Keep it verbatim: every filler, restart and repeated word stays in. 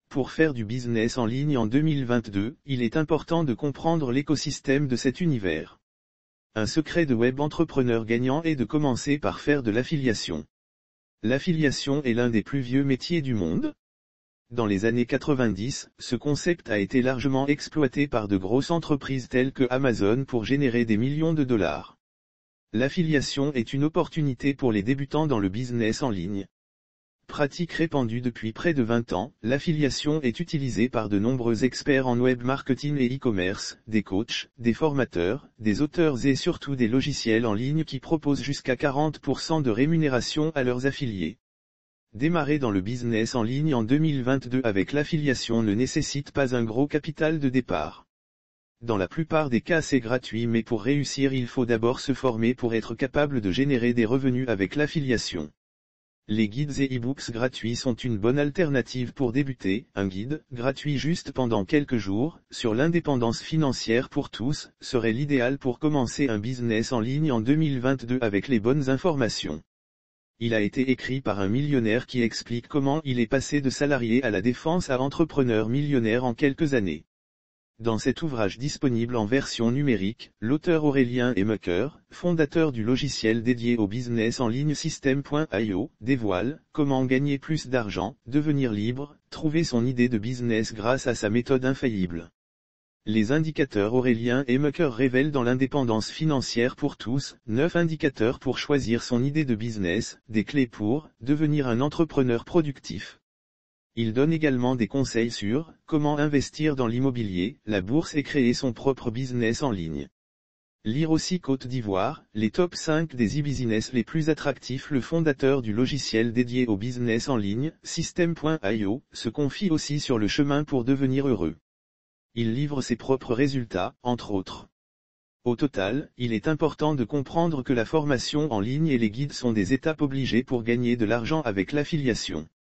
Pour faire du business en ligne en deux mille vingt-deux, il est important de comprendre l'écosystème de cet univers. Un secret de web entrepreneur gagnant est de commencer par faire de l'affiliation. L'affiliation est l'un des plus vieux métiers du monde. Dans les années quatre-vingt-dix, ce concept a été largement exploité par de grosses entreprises telles que Amazon pour générer des millions de dollars. L'affiliation est une opportunité pour les débutants dans le business en ligne. Pratique répandue depuis près de vingt ans, l'affiliation est utilisée par de nombreux experts en web marketing et e-commerce, des coachs, des formateurs, des auteurs et surtout des logiciels en ligne qui proposent jusqu'à quarante pour cent de rémunération à leurs affiliés. Démarrer dans le business en ligne en deux mille vingt-deux avec l'affiliation ne nécessite pas un gros capital de départ. Dans la plupart des cas c'est gratuit, mais pour réussir il faut d'abord se former pour être capable de générer des revenus avec l'affiliation. Les guides et e-books gratuits sont une bonne alternative pour débuter. Un guide, gratuit juste pendant quelques jours, sur l'indépendance financière pour tous, serait l'idéal pour commencer un business en ligne en deux mille vingt-deux avec les bonnes informations. Il a été écrit par un millionnaire qui explique comment il est passé de salarié à la défense à entrepreneur millionnaire en quelques années. Dans cet ouvrage disponible en version numérique, l'auteur Aurélien Emaker, fondateur du logiciel dédié au business en ligne System point i o, dévoile comment gagner plus d'argent, devenir libre, trouver son idée de business grâce à sa méthode infaillible. Les indicateurs Aurélien Emaker révèlent dans l'indépendance financière pour tous, neuf indicateurs pour choisir son idée de business, des clés pour devenir un entrepreneur productif. Il donne également des conseils sur comment investir dans l'immobilier, la bourse et créer son propre business en ligne. Lire aussi Côte d'Ivoire, les top cinq des e-business les plus attractifs. Le fondateur du logiciel dédié au business en ligne, System point i o, se confie aussi sur le chemin pour devenir heureux. Il livre ses propres résultats, entre autres. Au total, il est important de comprendre que la formation en ligne et les guides sont des étapes obligées pour gagner de l'argent avec l'affiliation.